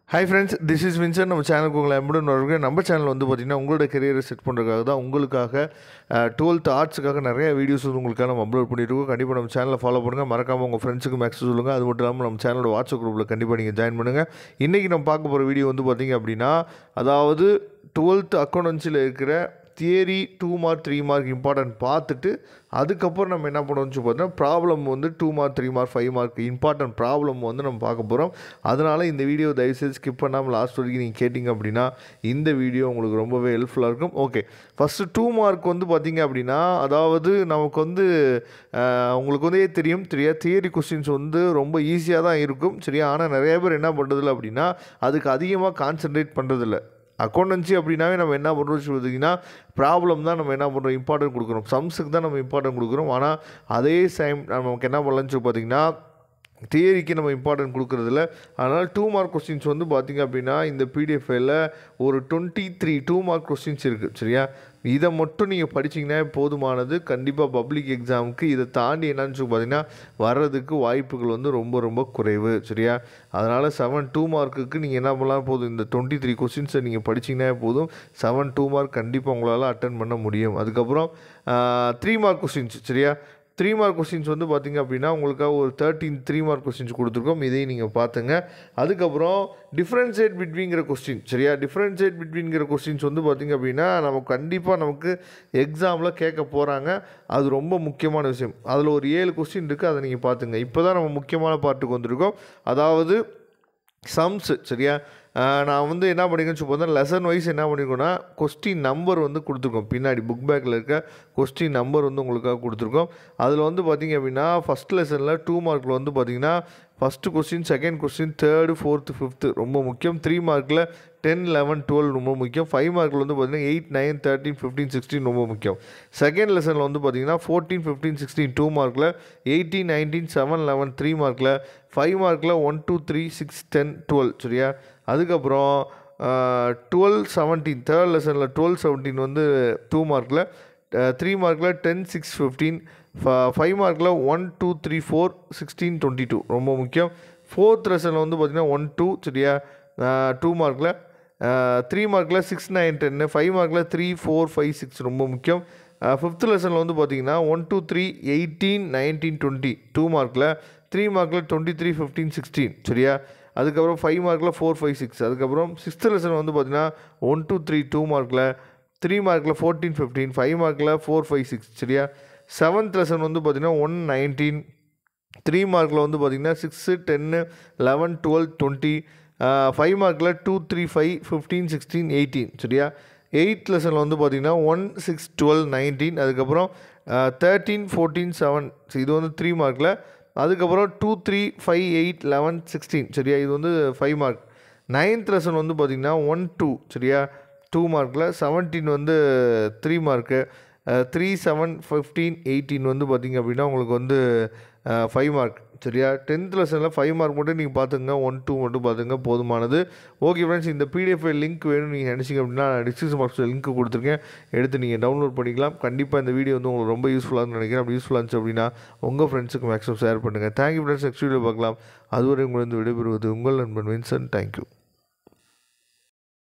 Hi friends, this is Vincent. நம்ம சேனலுக்கு உங்களை எம்புடன் வருகிறேன். நம்ம சேனல் வந்து பார்த்திங்கன்னா உங்களோட கெரியரை செட் பண்ணுறதுக்காக தான் உங்களுக்காக 12th ஆர்ட்ஸுக்காக நிறைய வீடியோஸ் வந்து உங்களுக்காக நம்ம அப்லோட் பண்ணியிருக்கோம். கண்டிப்பாக நம்ம சேனலை ஃபாலோ பண்ணுங்கள். மறக்காமல் உங்கள் ஃப்ரெண்ட்ஸுக்கு மேக்ஸ் சொல்லுங்கள். அது மட்டும் இல்லாமல் நம்ம சேனலோட வாட்ஸ்அப் குரூப்பில் கண்டிப்பாக நீங்கள் ஜாயின் பண்ணுங்கள். இன்றைக்கி நம்ம பார்க்க போகிற வீடியோ வந்து பார்த்திங்க அப்படின்னா, அதாவது 12th அக்கௌண்டன்சியில் இருக்கிற தியரி 2 மார்க் 3 மார்க் இம்பார்ட்டன்ட் பார்த்துட்டு அதுக்கப்புறம் நம்ம என்ன பண்ணணும்னு பார்த்தீங்கன்னா ப்ராப்ளம் வந்து 2 mark 3 mark 5 mark important problem வந்து நம்ம பார்க்க போகிறோம். அதனால் இந்த வீடியோ தயவுசெய்து ஸ்கிப் பண்ணாமல் லாஸ்ட் வரைக்கும் நீங்கள் கேட்டிங்க அப்படின்னா இந்த வீடியோ உங்களுக்கு ரொம்பவே ஹெல்ப்ஃபுல்லாக இருக்கும். ஓகே, ஃபஸ்ட்டு 2 மார்க் வந்து பார்த்திங்க அப்படின்னா, அதாவது நமக்கு வந்து உங்களுக்கு வந்து தெரியும் தியரி கொஸ்டின்ஸ் வந்து ரொம்ப ஈஸியாக தான் இருக்கும் சரியா. ஆனால் நிறைய பேர் என்ன பண்ணுறதில்ல அப்படின்னா, அதுக்கு அதிகமாக கான்சன்ட்ரேட் பண்ணுறதில்ல. அக்கௌண்டன்சி அப்படின்னாவே நம்ம என்ன பண்ணுறோம் பார்த்தீங்கன்னா, ப்ராப்ளம் தான் நம்ம என்ன பண்ணுறோம் இம்பார்ட்டன்ட் கொடுக்குறோம், சம்ஸுக்கு தான் நம்ம இம்பார்ட்டன்ட் கொடுக்குறோம். ஆனால் அதே டைம் நமக்கு என்ன பண்ணலான்னு சொல்லி பார்த்திங்கன்னா, தியரிக்கு நம்ம இம்பார்ட்டன்ட் கொடுக்குறதில்ல. அதனால் 2 மார்க் கொஸ்டின்ஸ் வந்து பார்த்திங்க அப்படின்னா இந்த பிடிஎஃப் ஃபைலில் ஒரு 23 2 மார்க் கொஸ்டின்ஸ் இருக்குது சரியா. இதை மட்டும் நீங்கள் படிச்சிங்கன்னா போதுமானது. கண்டிப்பாக பப்ளிக் எக்ஸாமுக்கு இதை தாண்டி என்னன்னு சொல்லி பார்த்தீங்கன்னா வர்றதுக்கு வாய்ப்புகள் வந்து ரொம்ப ரொம்ப குறைவு சரியா. அதனால் 7 2 மார்க்குக்கு நீங்கள் என்ன பண்ணலாம் போதும், இந்த 23 கொஸ்டின்ஸை நீங்கள் படிச்சிங்கன்னா போதும். 7 2 மார்க் கண்டிப்பாக உங்களால் அட்டன் பண்ண முடியும். அதுக்கப்புறம் 3 மார்க் கொஸ்டின்ஸ் சரியா. 3 மார்க் கொஸ்டின்ஸ் வந்து பார்த்திங்க அப்படின்னா உங்களுக்காக ஒரு 13 3 மார்க் கொஸ்டின்ஸ் கொடுத்துருக்கோம். இதையும் நீங்கள் பார்த்துங்க. அதுக்கப்புறம் டிஃப்ரென்ஷியேட் பிட்வீன்கிற கொஸ்டின் சரியா. டிஃப்ரென்ஷியேட் பிட்வீன்கிற கொஸ்டின்ஸ் வந்து பார்த்திங்க அப்படின்னா நமக்கு எக்ஸாமில் கேட்க போகிறாங்க. அது ரொம்ப முக்கியமான விஷயம். அதில் ஒரு 7 கொஸ்டின் இருக்குது, அதை நீங்கள் பார்த்துங்க. இப்போ தான் நம்ம முக்கியமான பார்ட்டுக்கு வந்திருக்கோம், அதாவது சம்ஸு சரியா. நான் வந்து என்ன பண்ணிக்கணும்னு சொல்லி பார்த்தா லெசன் வைஸ் என்ன பண்ணியிருக்கோன்னா கொஸ்டின் நம்பர் வந்து கொடுத்துருக்கோம். பின்னாடி புக் பேக்கில் இருக்க கொஸ்டின் நம்பர் வந்து உங்களுக்காக கொடுத்துருக்கோம். அதில் வந்து பார்த்திங்க அப்படின்னா ஃபஸ்ட் லெசனில் 2 மார்க்கில் வந்து பார்த்திங்கன்னா first question, second question, 3rd 4th 5th ரொம்ப முக்கியம். 3 மார்க்கில் 10 11 12 ரொம்ப முக்கியம். 5 மார்க்கில் வந்து பார்த்திங்கன்னா 8 9 13 15 16 ரொம்ப முக்கியம். செகண்ட் லெசனில் வந்து பார்த்திங்கன்னா 14 15 16 2 மார்க்கில், 18 19 7 11 3 மார்க்கில், 5 மார்க்கில் 1 2 3 6 10 12 சரியா. அதுக்கப்புறம் 12 17 தேர்ட் லெசனில் 12 17 வந்து 2 மார்க்கில், 3 மார்க்கில் 10 6 15, 5 மார்க்கில் 1 2 3 4 16 22 ரொம்ப முக்கியம். 4th லெசனில் வந்து பார்த்திங்கன்னா 1 2 சரியா. 2 மார்க்கில், 3 மார்க்கில் 6 9 10, 5 மார்க்கில் 3 4 5 6 ரொம்ப முக்கியம். 5th லெசனில் வந்து பார்த்திங்கன்னா 1 2 3 18 19 20 2 மார்க்கில், 3 மார்க்கில் 23 15 16 சரியா. அதுக்கப்புறம் 5 மார்க்கில் 4 5 6. அதுக்கப்புறம் 6th லெசன் வந்து பார்த்திங்கன்னா 1 2 3 2 மார்க்கில், 3 மார்க்கில் 14 15, 5 மார்க்கில் 4 5 6 சரியா. 7th லெசன் வந்து பார்த்திங்கன்னா 1 19, 3 மார்க்கில் வந்து பார்த்திங்கன்னா 6 10 11 12 20, 5 மார்க்கில் 2 3 5 15 16 18 சரியா. 8th லெசனில் வந்து பார்த்திங்கன்னா 1 6 12 19. அதுக்கப்புறம் 13 14 7 இது வந்து 3 மார்க்கில். அதுக்கப்புறம் 2 3 5 8 11 16 சரியா, இது வந்து 5 மார்க். 9th லெசன் வந்து பார்த்திங்கன்னா 1 2 சரியா 2 மார்க்கில், 17 வந்து 3 மார்க்கு, 3 7 15 18 வந்து பார்த்திங்க அப்படின்னா உங்களுக்கு வந்து 5 மார்க் சரியா. 10th லெசனில் 5 மார்க் மட்டும் நீங்கள் பார்த்துங்க, 1 2 மட்டும் பார்த்துங்க போதுமானது. ஓகே ஃப்ரெண்ட்ஸ், இந்த பிடிஎஃப் லிங்க் வேணும் நீங்கள் நினச்சிங்க அப்படின்னா டிஸ்கிரிப்ஷன் பாக்ஸில் லிங்க் கொடுத்துருக்கேன், எடுத்து நீங்கள் டவுன்லோட் பண்ணிக்கலாம். கண்டிப்பாக இந்த வீடியோ வந்து உங்களுக்கு ரொம்ப யூஸ்ஃபுல்லாக நினைக்கிறேன். அப்படி யூஸ்ஃபுல்லாக இருந்துச்சு அப்படின்னா உங்கள் ஃப்ரெண்ட்ஸுக்கு மேக்ஸிமம் ஷேர் பண்ணுங்கள். தேங்க்யூ ஃப்ரெண்ட்ஸ், நெக்ஸ்ட் வீடியோ பார்க்கலாம். அதுவரை உங்களுக்கு விடைபெறுவது உங்கள் நண்பன் வின்சென்ட். தேங்க்யூ.